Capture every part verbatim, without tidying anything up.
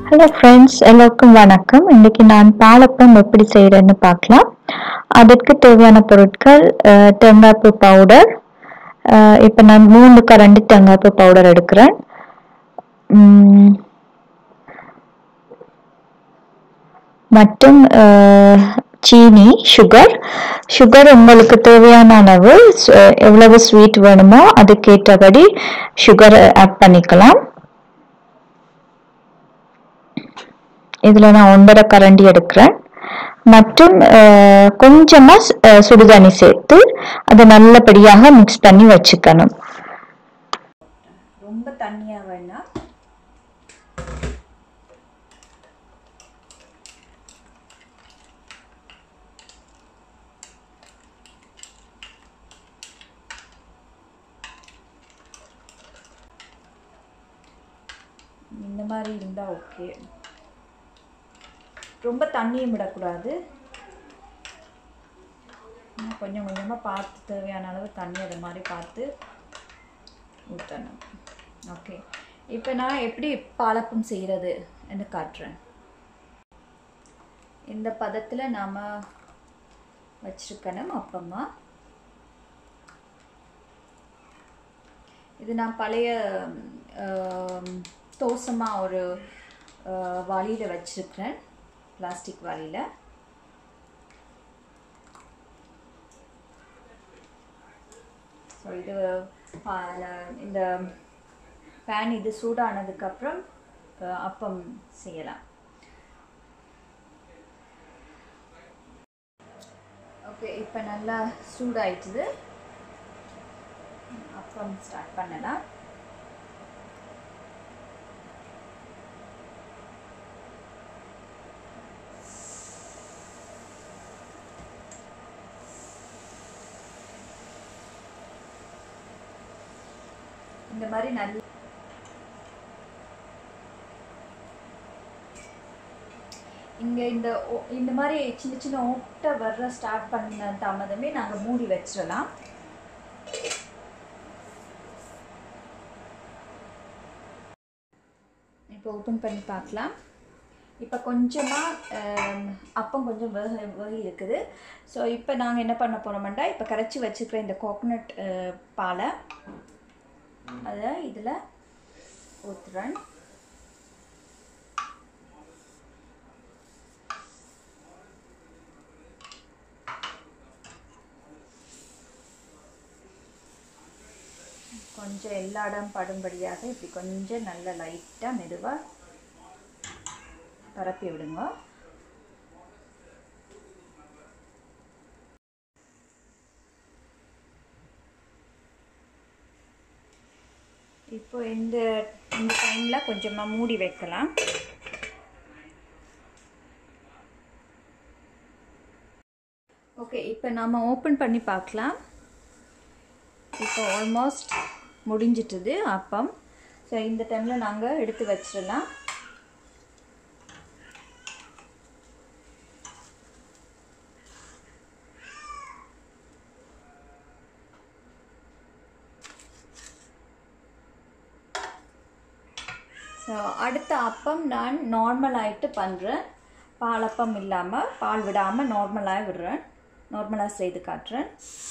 Hello friends, எல்லோருக்கும் வணக்கம். இன்னைக்கு நான் பாலப்பம் எப்படி செய்கிறேன்னு பார்க்கலாம். அதற்கு தேவையான பொருட்கள் அஹ், தேங்காய்ப்பூ பவுடர். இப்போ நான் மூணு கரண்டி தேங்காய்ப்பூ பவுடர் எடுக்கிறேன். உம், மற்றும் அஹ், சீனி, சுகர். சுகர் உங்களுக்கு தேவையான அளவு, சு- எவ்வளவு ஸ்வீட் வேணுமோ அதுக்கேற்றபடி சுகர் ஆட் பண்ணிக்கலாம். இதில் நான் ஒன்றரை கரண்டி எடுக்கிறேன். மற்றும் அஹ், கொஞ்சமா ஸ்- அஹ், சுடுதண்ணி சேர்த்து அதை நல்லபடியாக மிக்ஸ் பண்ணி வச்சுக்கணும். ரொம்ப தண்ணியா வேணாம். இந்த மாதிரி இருந்தா ஓகே. ரொம்ப தண்ணியும் விடக்கூடாது. இன்னும் கொஞ்சம் கொஞ்சமாக பார்த்து தேவையான அளவு தண்ணி அதை மாதிரி பார்த்து ஊற்றணும். ஓகே, இப்போ நான் எப்படி பாலப்பம் செய்கிறது என்று காட்டுறேன். இந்த பதத்தில் நாம் வச்சிருக்கணும் அப்பமா. இது நான் பழைய தோசமாக ஒரு வாளியில் வச்சிருக்கிறேன், பிளாஸ்டிக் வாளியில். ஸோ இது இந்த பேன் இது சூடானதுக்கப்புறம் அப்பம் செய்யலாம். ஓகே, இப்போ நல்லா சூடாயிட்டுது. அப்பம் ஸ்டார்ட் பண்ணலாம். இந்த மாதிரி நல்ல இங்க இந்த இந்த மாதிரி சின்ன சின்ன ஓட்டை வர்ற ஸ்டார்ட் பண்ண தாமதமே நாங்கள் மூடி வச்சிடலாம். இப்போ ஓப்பன் பண்ணி பார்க்கலாம். இப்போ கொஞ்சமாக அப்பம் கொஞ்சம் வேக வேகி இருக்குது. ஸோ இப்போ நாங்கள் என்ன பண்ண போகிறோம்னா, இப்போ கரைச்சி வச்சுக்கிற இந்த கோகோனட் பாலை அதை இதில் ஊற்றுறேன். கொஞ்சம் எல்லா இடம் படும்படியாக இப்படி கொஞ்சம் நல்ல லைட்டாக மெதுவாக பரப்பி விடுங்க. இப்போ இந்த இந்த டைமில் கொஞ்சமாக மூடி வைக்கலாம். ஓகே, இப்போ நாம் ஓப்பன் பண்ணி பார்க்கலாம். இப்போ ஆல்மோஸ்ட் முடிஞ்சிட்டுது அப்பம். ஸோ இந்த டைமில் நாங்கள் எடுத்து வச்சிடலாம். ஸோ அடுத்த அப்பம் நான் நார்மல் ஆகிட்டு பண்ணுறேன். பாலப்பம் இல்லாமல், பால் விடாமல் நார்மலாக விடுறேன். நார்மலாக செய்து காட்டுறேன்.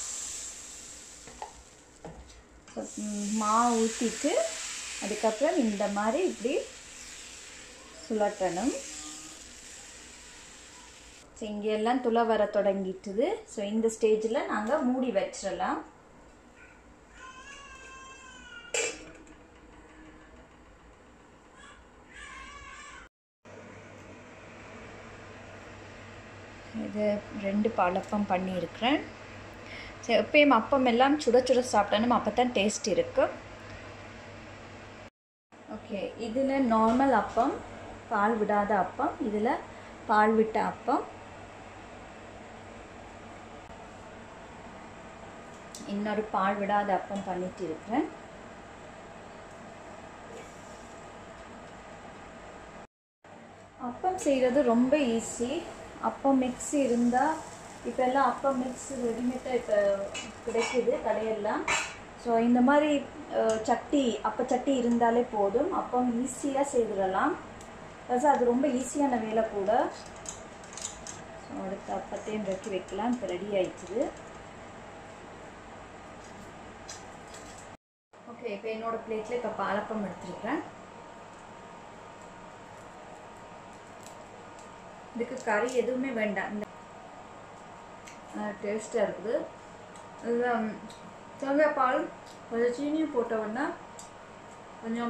ஸோ மாவு ஊற்றிட்டு அதுக்கப்புறம் இந்த மாதிரி இப்படி சுழட்டணும். ஸோ இங்கெல்லாம் துளை வர தொடங்கிட்டுது. ஸோ இந்த ஸ்டேஜில் நாங்கள் மூடி வச்சிடலாம். இது ரெண்டு பாலப்பம் பண்ணியிருக்கிறேன். சரி, எப்பயும் அப்பம் எல்லாம் சுட சுட சாப்பிட்டோம், அப்போ தான் டேஸ்ட் இருக்குது. ஓகே, இதில் நார்மல் அப்பம், பால் விடாத அப்பம், இதில் பால் விட்ட அப்பம். இன்னொரு பால் விடாத அப்பம் பண்ணிட்டு இருக்கிறேன். அப்பம் செய்கிறது ரொம்ப ஈஸி. அப்பம் மிக்ஸ் இருந்தால், இப்போ எல்லாம் அப்பம் மிக்ஸ் ரெடிமேடாக இப்போ கிடைக்குது கடையெல்லாம். ஸோ இந்த மாதிரி சட்டி, அப்போ சட்டி இருந்தாலே போதும், அப்பம் ஈஸியாக செய்திடலாம். ப்ளஸ் அது ரொம்ப ஈஸியான வேலை கூட. ஸோ அடுத்த அப்பத்தையும் இறக்கி வைக்கலாம். இப்போ ரெடி ஆயிடுச்சுது. ஓகே, இப்போ என்னோடய பிளேட்டில் இப்போ பாலப்பம் எடுத்துருக்கிறேன். இதுக்கு கறி எதுவுமே வேண்டாம். இந்த டேஸ்ட்டாக இருக்குது. இதில் தேங்காய் பால் கொஞ்சம் சீனியும் போட்டோன்னா கொஞ்சம்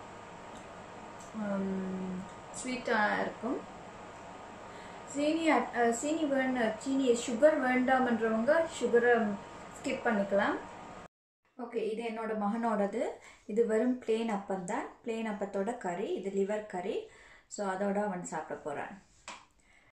ஸ்வீட்டாக இருக்கும். சீனி சீனி வேண சீனி சுகர் வேண்டாமன்றவங்க சுகரை ஸ்கிப் பண்ணிக்கலாம். ஓகே, இது என்னோடய மகனோடது. இது வெறும் பிளெயின் அப்பம் தான். பிளெயின் அப்பத்தோட கறி. இது லிவர் கறி. ஸோ அதோட அவன் சாப்பிட போகிறான்.